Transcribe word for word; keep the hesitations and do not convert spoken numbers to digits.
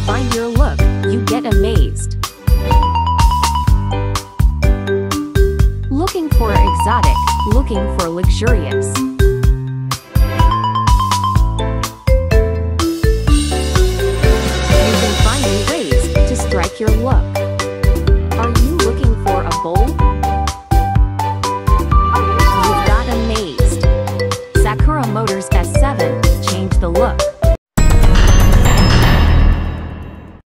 find your look, you get amazed. Looking for exotic, looking for luxurious. You can find new ways to strike your look.